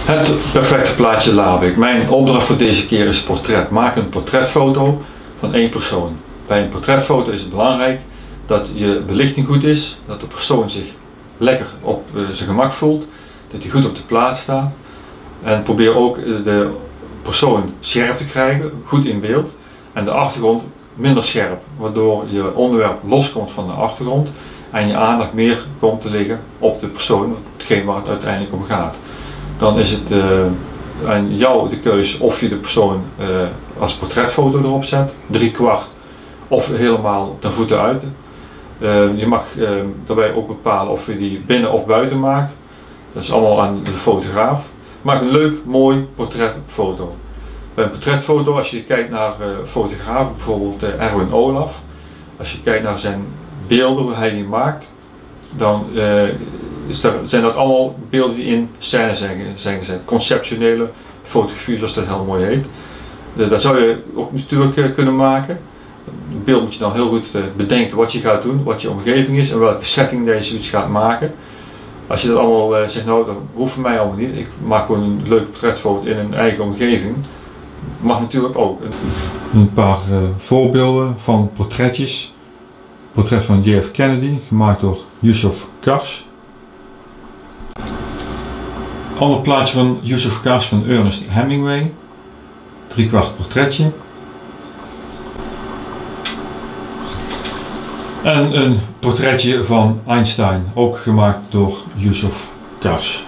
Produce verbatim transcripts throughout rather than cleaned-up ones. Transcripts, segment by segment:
Het perfecte plaatje Labik. Mijn opdracht voor deze keer is portret. Maak een portretfoto van één persoon. Bij een portretfoto is het belangrijk dat je belichting goed is, dat de persoon zich lekker op uh, zijn gemak voelt, dat hij goed op de plaat staat. En probeer ook de persoon scherp te krijgen, goed in beeld, en de achtergrond minder scherp, waardoor je onderwerp loskomt van de achtergrond en je aandacht meer komt te liggen op de persoon, hetgeen waar het uiteindelijk om gaat. Dan is het uh, aan jou de keus of je de persoon uh, als portretfoto erop zet, drie kwart of helemaal ten voeten uit. Uh, je mag uh, daarbij ook bepalen of je die binnen of buiten maakt. Dat is allemaal aan de fotograaf. Maak een leuk, mooi portretfoto. Bij een portretfoto, als je kijkt naar uh, fotografen, bijvoorbeeld uh, Erwin Olaf, als je kijkt naar zijn beelden, hoe hij die maakt, dan uh, is er, zijn dat allemaal beelden die in scène zijn, zijn gezet. Conceptuele fotografie, zoals dat heel mooi heet. Uh, dat zou je ook natuurlijk uh, kunnen maken. Een beeld moet je dan heel goed uh, bedenken wat je gaat doen, wat je omgeving is en welke setting je zoiets gaat maken. Als je dat allemaal uh, zegt, nou dat hoeft voor mij allemaal niet, ik maak gewoon een leuke portretfoto in een eigen omgeving. Mag natuurlijk ook. Een paar uh, voorbeelden van portretjes. Portret van J F Kennedy, gemaakt door Yusuf Kars. Ander plaatje van Yusuf Kars van Ernest Hemingway. Drie kwart portretje. En een portretje van Einstein, ook gemaakt door Yusuf Kars.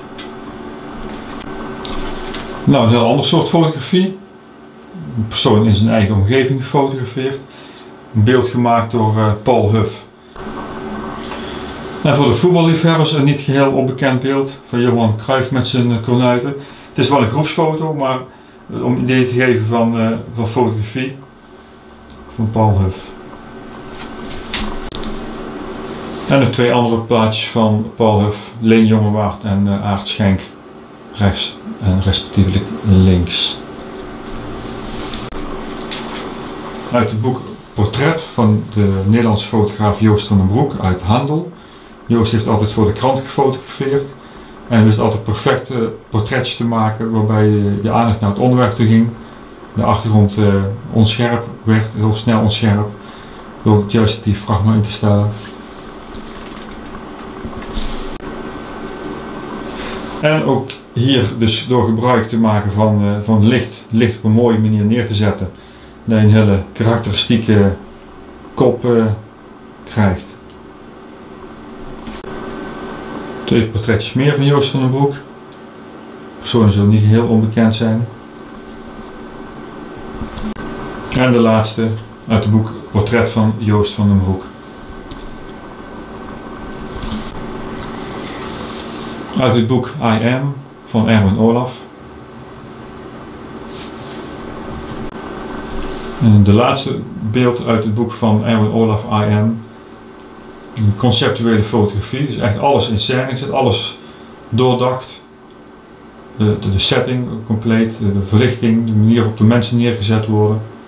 Nou, een heel ander soort fotografie. Een persoon in zijn eigen omgeving gefotografeerd. Een beeld gemaakt door uh, Paul Huff. En voor de voetballiefhebbers een niet geheel onbekend beeld van Johan Cruijff met zijn uh, kornuiten. Het is wel een groepsfoto, maar uh, om een idee te geven van, uh, van fotografie van Paul Huff. En nog twee andere plaatjes van Paul Huff, Leen Jongewaard en uh, Aart Schenk, rechts en respectievelijk links. Uit het boek Portret van de Nederlandse fotograaf Joost van den Broek uit Handel. Joost heeft altijd voor de krant gefotografeerd en wist altijd perfecte portretjes te maken waarbij je, je aandacht naar het onderwerp toe ging. De achtergrond uh, onscherp werd, heel snel onscherp, door het juiste diafragma in te stellen. En ook hier dus door gebruik te maken van, uh, van licht, licht op een mooie manier neer te zetten, dat je een hele karakteristieke kop uh, krijgt. Twee portretjes meer van Joost van den Broek. Personen zullen niet heel onbekend zijn. En de laatste uit het boek Portret van Joost van den Broek. Uit het boek I Am van Erwin Olaf. En de laatste beeld uit het boek van Erwin Olaf, I Am. Een conceptuele fotografie, dus echt alles in scène gezet, alles doordacht. De, de, de setting compleet, de verlichting, de manier waarop de mensen neergezet worden.